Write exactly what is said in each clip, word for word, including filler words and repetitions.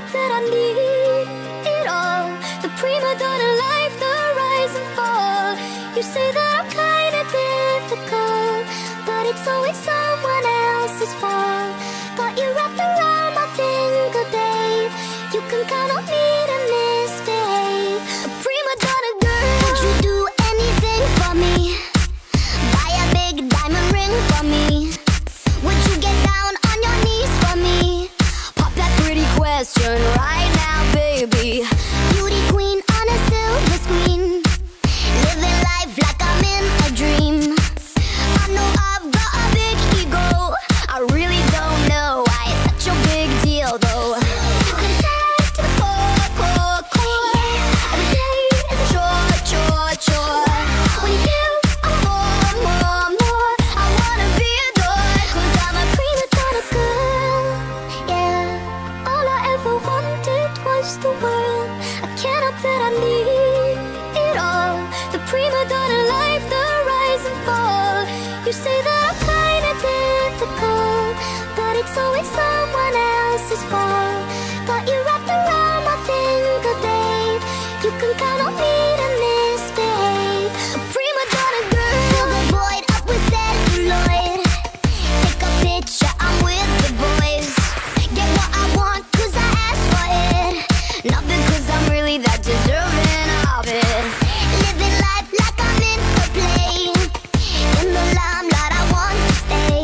cannot that I need it all. The prima donna life, the rise and fall. You say that I'm kinda difficult, but it's always someone else's fault. Got you wrapped around my finger, babe. You can count on me to misbehave. A prima donna girl, would you do anything for me? Buy a big diamond ring for me? Would you get down on your knees for me? Pop that pretty question right now, baby. Beauty queen on a silver screen, living life like I'm in a dream. I know I've got a big ego, I really don't know why it's such a big deal though. I'm tired to the core, core, core. Every day is a chore, chore, chore. When you give, I want more, more, more. I wanna be adored, cause I'm a prima donna girl. Yeah, all I ever wanted was the world. I can't help that I need it all. The prima donna life, the rise and fall. You say that I'm kinda difficult, but it's always someone else's fault. Got you wrapped around my finger, babe. You can count on me to misbehave. A prima donna girl, fill the void up with celluloid. Take a picture, I'm with the boys. Get what I want, cause I asked for it, not because I'm really that deserving of it. Living life like I'm in a play, in the limelight I want to stay.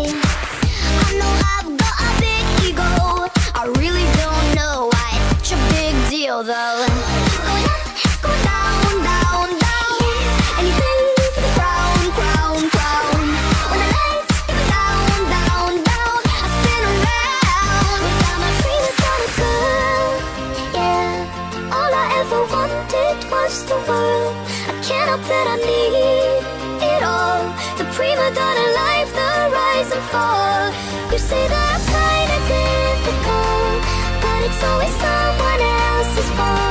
I know I've got a big ego, I really don't know why it's such a big deal though. Going up, going down, down, down. Anything for the crown, crown, crown. When the lights go down, down, down, I spin around. I'm a prima donna girl. Yeah, all I ever wanted was the world. I can't help that I need it all. The prima donna life, the rise and fall. You say that I'm kinda difficult, but it's always someone else's fault.